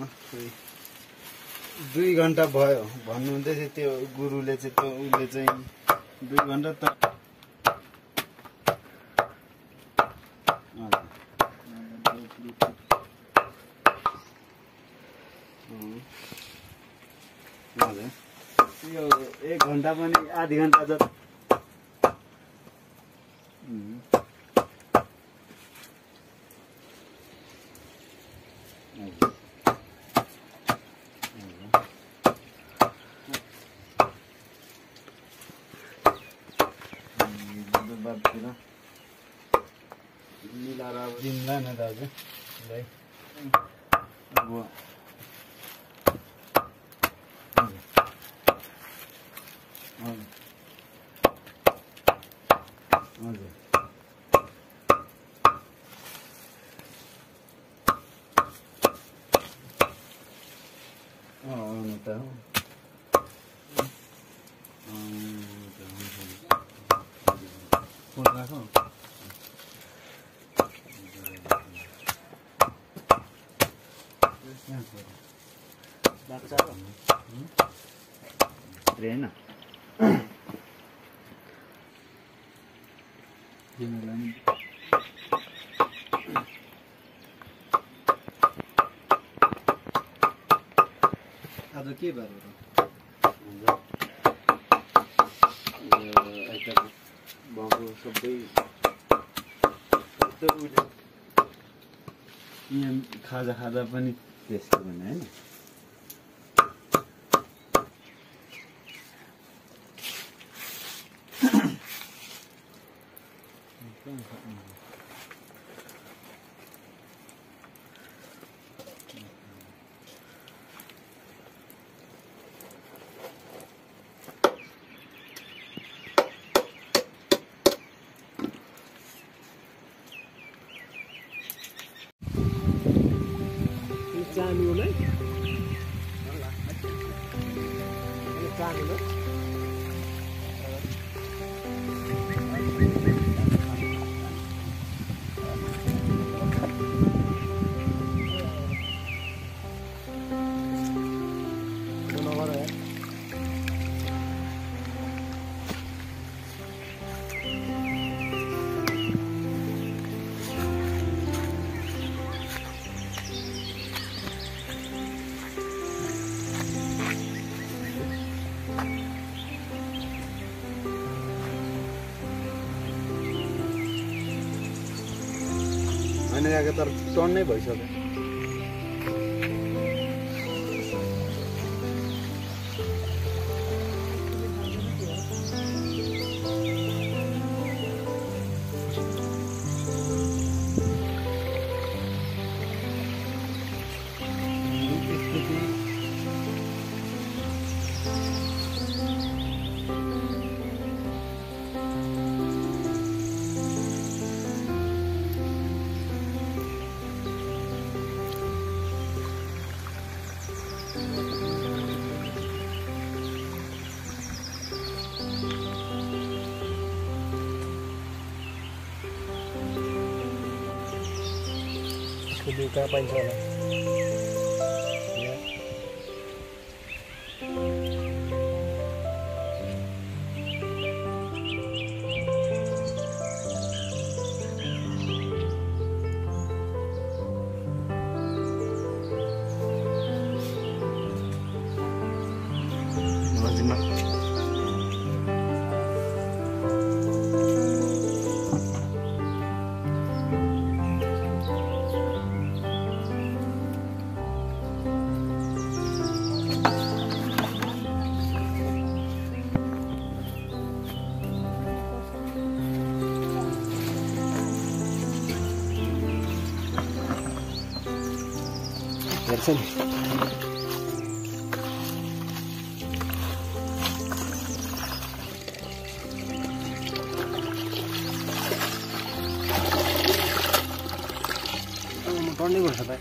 2 घण्टा भयो भन्नुहुँदै थियो त्यो गुरुले चाहिँ त्यो उले चाहिँ 2 घण्टा त यो 1 घण्टा पनि आधी घण्टा जति मिलाएर अब दिउँला न दाजु भाइ अब हजुर आउनु त फोन राखौ बाच्चा होइन दिनलाई आज के बार हो भएको सबै यहाँ खाजा खाजा पनि त्यस्तो भने हैन चानु नै चानु न होइन यहाँको तर टन्नै भइसक्यो Kudu kapan sana? हेर्छ नि टन्नै गर्छ त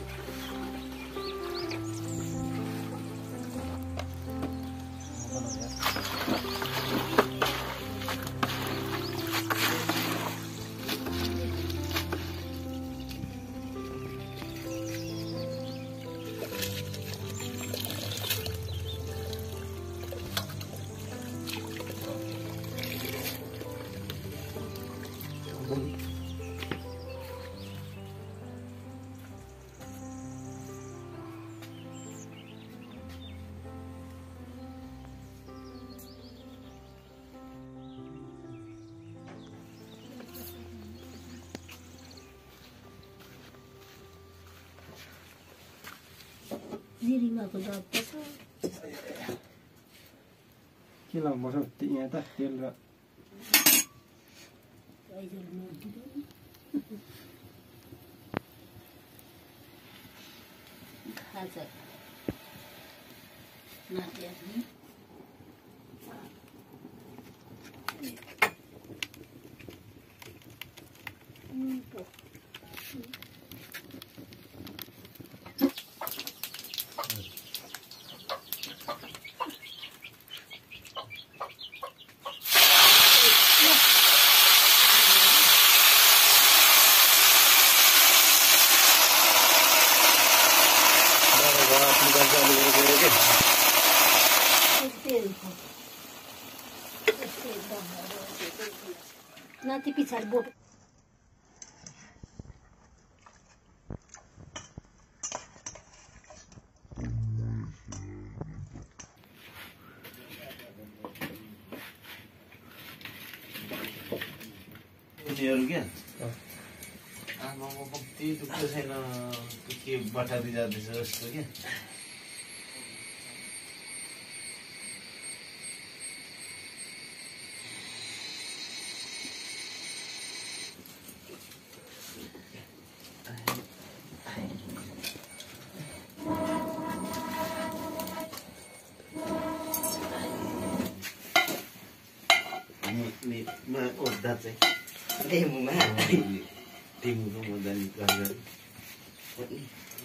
जिरिमाको दब त छ के लाउनुपर्छ यहाँ त तेल र खाजा नाट्ने नाति पछाडि बोट उनीहरू क्या आमामा कति दुख्छ छैन के बटारी जाँदैछ जस्तो क्या ओद्दा चाहिँ डेमुमा डेमुको मजाले गरेर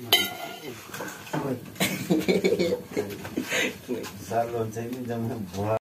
साल हुन्छ नि जम्मा